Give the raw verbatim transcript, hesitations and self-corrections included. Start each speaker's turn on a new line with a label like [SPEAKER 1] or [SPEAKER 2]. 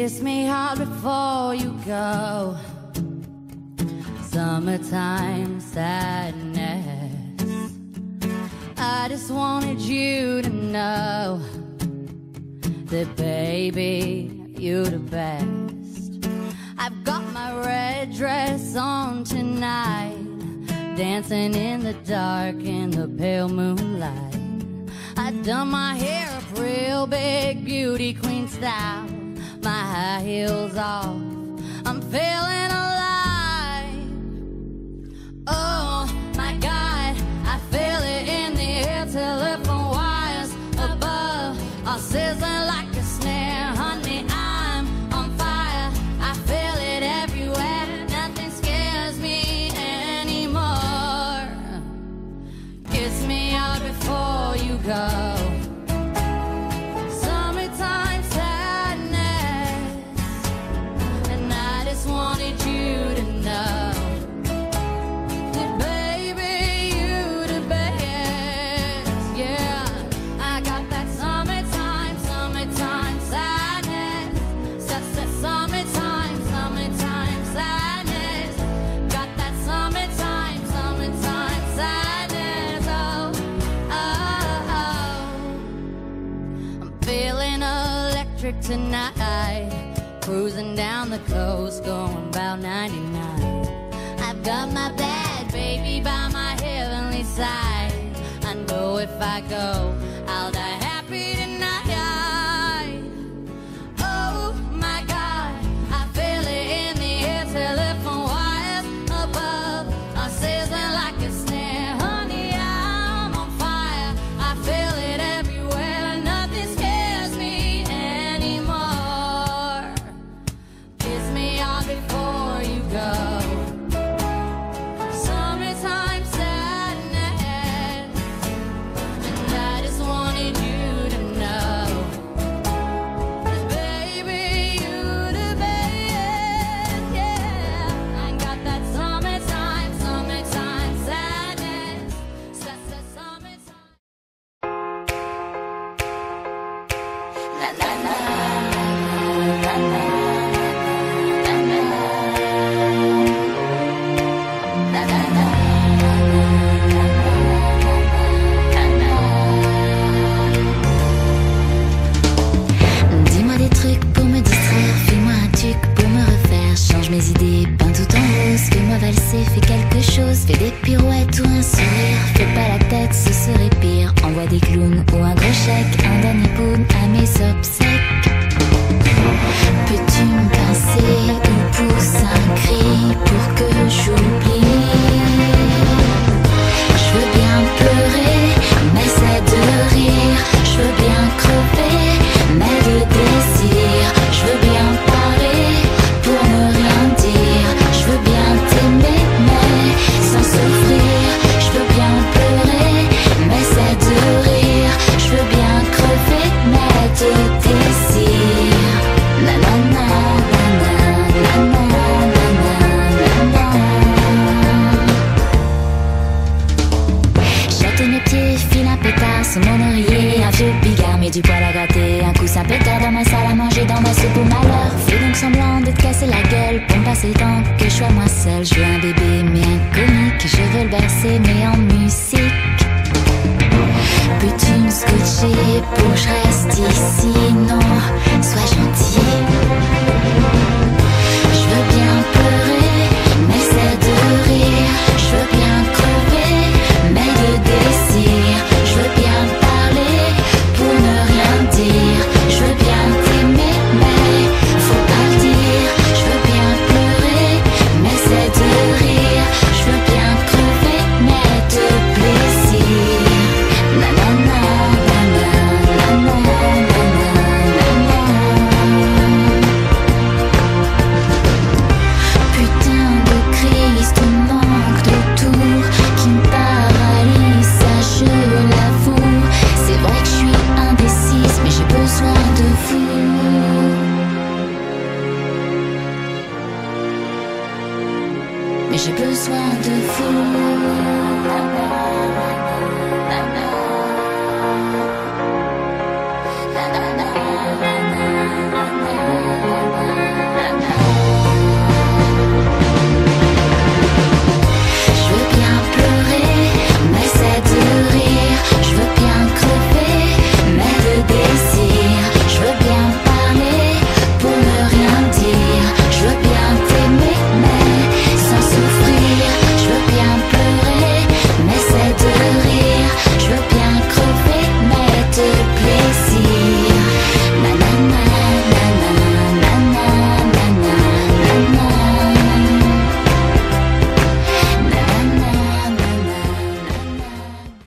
[SPEAKER 1] Kiss me hard before you go. Summertime sadness. I just wanted you to know that, baby, you're the best. I've got my red dress on tonight, dancing in the dark in the pale moonlight. I've done my hair up real big, beauty queen style, my high heels off, I'm feeling alive. Oh my God, I feel it in the air, telephone wires above are sizzling like a snare. Honey, I'm on fire, I feel it everywhere, nothing scares me anymore. Kiss me out before you go. Summertime sadness, and I just wanted you to know that, baby, you the best. Yeah, I got that summertime, summertime sadness. That's that summertime, summertime sadness. Got that summertime, summertime sadness. Oh, oh, oh. I'm feeling electric tonight, cruising down the coast, going about ninety-nine. I've got my bad baby by my heavenly side. I know if I go, I'll die happy tonight. Oh my God, I feel it in the air, telephone wires above are sizzling like a snare. Honey, I'm on fire, I feel it everywhere, nothing scares me anymore. Kiss me hard before you go. Summertime sadness, and I just wanted you to know that, baby, you the best. Yeah, I got that summertime, summertime sadness. That's that summertime. La la la la la la.
[SPEAKER 2] Dis-moi des trucs pour me distraire, fais-moi un truc pour me refaire. Change mes idées, peins tout en rose, fais-moi valser, fais quelque chose, fais des pirouettes ou un sourire. Fais pas la tête, ce serait pire. Envoie des clowns ou un gros chèque, un dernier pound à mes obsèques. Peux-tu me pincer ou pousser un cri pour que j'oublie? Je veux bien pleurer, mais c'est de rire. Je veux bien crever, mais de désir. Je veux bien parler pour ne rien dire. Je veux bien t'aimer, mais sans souffrir. Je veux bien pleurer, mais c'est de rire. Je veux bien crever, mais de désir. Na na na na na na na na na. J'attends mes pieds, file un pétard sous mon oreiller. Un vieux bigard met du poil à gratter. Un coussin pétard dans ma salle à manger, dans ma soupe au malheur. Fais donc semblant de te casser la gueule pour me passer le temps que je sois moins seule. Je veux un bébé mais un comique. Je veux le bercer mais en musique. Peux-tu me scotcher pour que je reste ici? Non, sois gentil. Je veux bien pleurer, mais c'est de rire. Je veux bien crever, mais de désir. Je veux bien parler pour ne rien dire. Je veux bien t'aimer, mais faut pas le dire. Je veux bien pleurer, mais c'est de rire. Je veux bien crever, mais de plaisir. Na na na na na na na na na. Putain de crise, de manque de tour qui me paralyse, ça je l'avoue. C'est vrai que je suis indécise, mais j'ai besoin de vous. Mais j'ai besoin de vous.